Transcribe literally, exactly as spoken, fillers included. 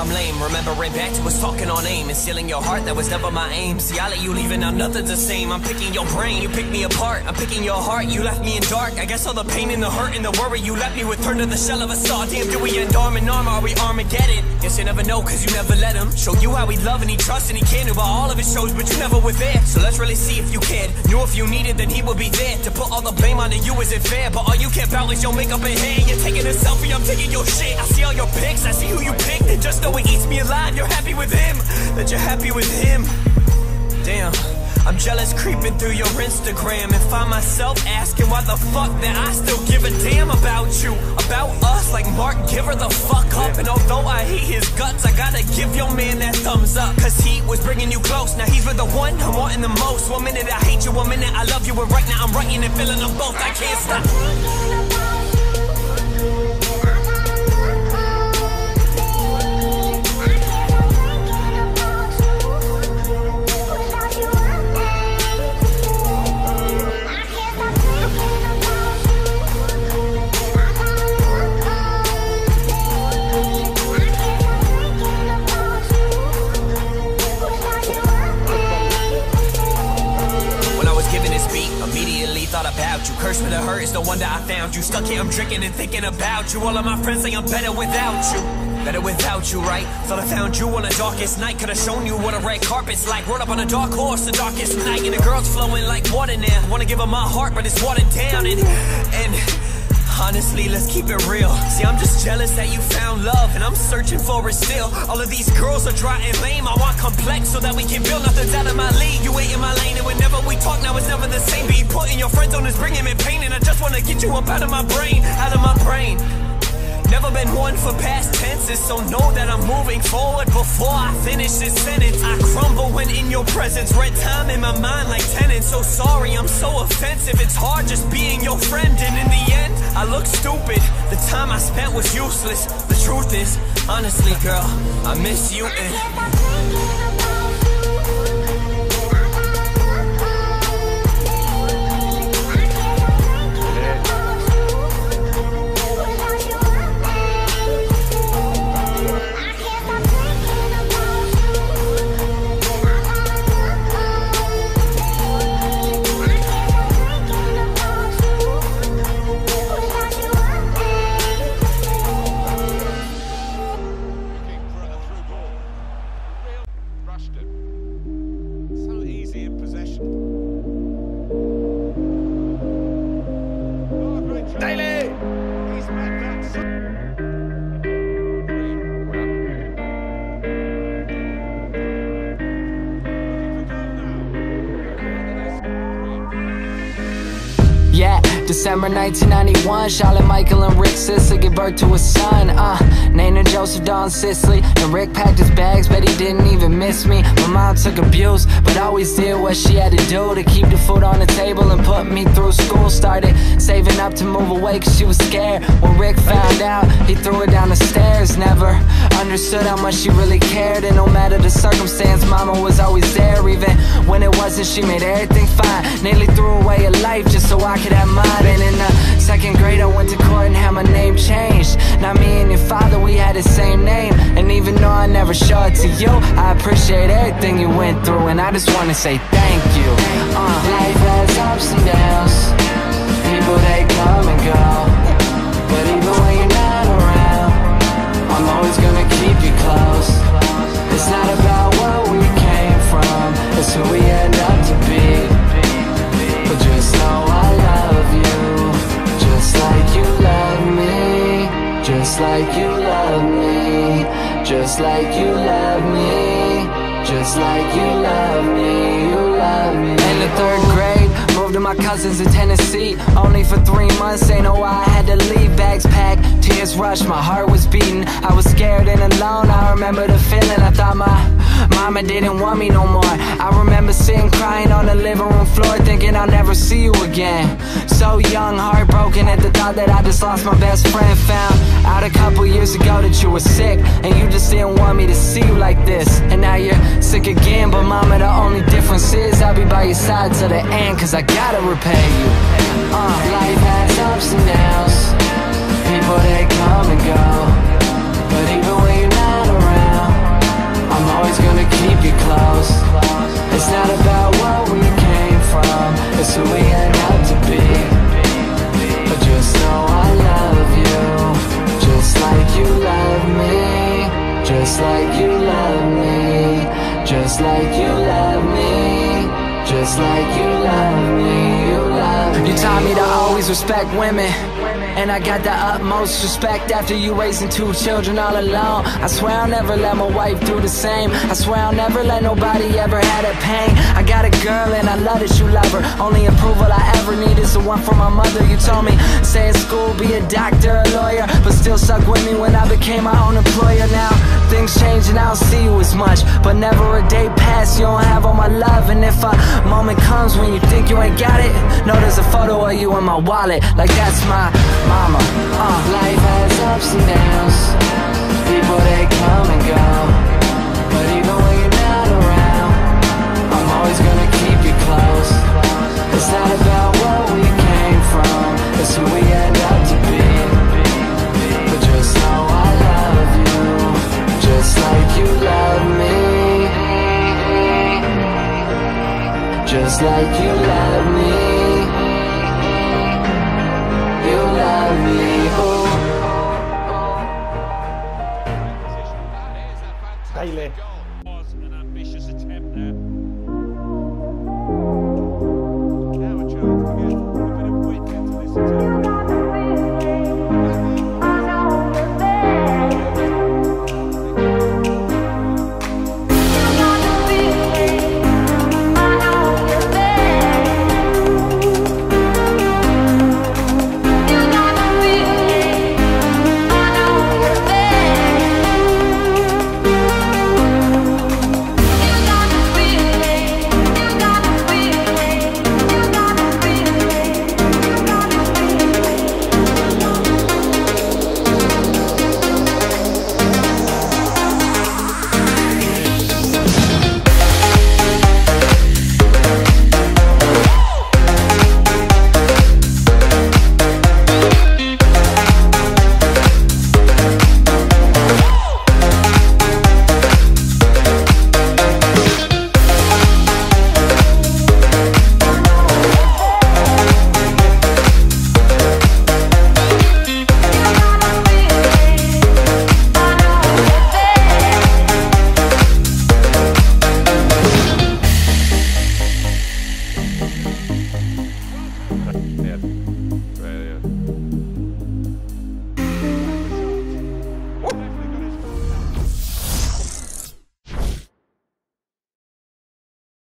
I'm lame. Remembering back to us talking on aim and stealing your heart, that was never my aim. See, I let you leave and now nothing's the same. I'm picking your brain, you pick me apart. I'm picking your heart, you left me in dark. I guess all the pain and the hurt and the worry you left me with turned to the shell of a saw. Damn, do we end arm in arm, are we Armageddon? Guess you never know, cause you never let him show you how he love and he trust and he can about all of his shows, but you never were there. So let's really see if you cared. Knew if you needed, then he would be there. To put all the blame onto you isn't fair, but all you care about is your makeup and hair. You're taking a selfie, I'm taking your shit. I see all your pics, I see who you picked, and just know it eats me alive. You're happy with him, that you're happy with him. Damn, I'm jealous creeping through your Instagram and find myself asking why the fuck that I still give a damn about you, about us. Like Mark, give her the fuck up. And although I hate his guts, I gotta give your man that thumbs up, cause he was bringing you close. Now he's with the one I'm wanting the most. One minute I hate you, one minute I love you, and right now I'm writing and feeling them both. I can't stop. Thought about you, cursed with a hurt, it's no wonder I found you. Stuck here, I'm drinking and thinking about you. All of my friends say I'm better without you. Better without you, right? Thought I found you on the darkest night. Could've shown you what a red carpet's like. Rode up on a dark horse the darkest night. And the girl's flowing like water now. Wanna give her my heart, but it's watered down. And, and honestly, let's keep it real. See, I'm just jealous that you found love, and I'm searching for it still. All of these girls are dry and lame. I want complex so that we can build. Nothing's out of my league. You ain't in my lane, and whenever we talk now, it's never the same. Be putting your friends on is bringing me pain, and I just wanna get you up out of my brain, out of my brain. Never been one for past tenses, so know that I'm moving forward before I finish this sentence. I crumble when in your presence, red time in my mind like tenants. So sorry, I'm so offensive, it's hard just being your friend. And in the end, I look stupid, the time I spent was useless. The truth is, honestly girl, I miss you and December nineteen ninety-one, Charlotte, Michael, and Rick Sisley give birth to a son, uh named him Joseph Don Sisley. And Rick packed his bags, but he didn't even miss me. My mom took abuse, but always did what she had to do to keep the food on the table and put me through school. Started saving up to move away cause she was scared. When Rick found out, he threw her down the stairs. Never understood how much she really cared, and no matter the circumstance, mama was always there. Even when it wasn't, she made everything fine. Nearly threw away her life just so I could have mine. And in the second grade I went to court and had my name changed. Now me and your father, we had the same name. And even though I never showed it to you, I appreciate everything you went through, and I just wanna say thank you. uh. Life has ups and downs, people they come and go, but even when you're not around, I'm always gonna keep you close. It's not about where we came from, it's who we end up to be. But just know I love you, just like you love me, just like you love me, just like you love me, just like you love me, you love me. In the third grade, moved to my cousins in Tennessee. Only for three months, ain't know why I had to leave. Bags packed, tears rushed, my heart was beating. I was scared and alone, I remember the feeling. I thought my mama didn't want me no more. I remember sitting crying on the living room floor, thinking I'll never see you again. So young, heartbroken at the thought that I just lost my best friend. Found out a couple years ago that you were sick, and you just didn't want me to see you like this. And now you're sick again, but mama, the only difference is I'll be by your side to the end, cause I gotta repay you. uh, Life has ups and downs, people they come and go, but even when you're not around, just like you love me, just like you love me, just like you love me, you love me. You taught me to always respect women, and I got the utmost respect after you raising two children all alone. I swear I'll never let my wife do the same. I swear I'll never let nobody ever have that pain. I got a girl and I love that you love her. Only approval I ever need is the one from my mother. You told me, stay in school, be a doctor, a lawyer, but still stuck with me when I became my own employer. Now things change and I don't see you as much, but never a day past you don't have all my love. And if a moment comes when you think you ain't got it, know there's a photo of you in my wallet, like that's my mama. uh. Life has ups and downs, people they come and go, but even when you're not around, I'm always gonna keep you close. It's not about what we came from, it's who we end up to be. But just know I love you, just like you love me, just like you love me, you love me, oh. Dale.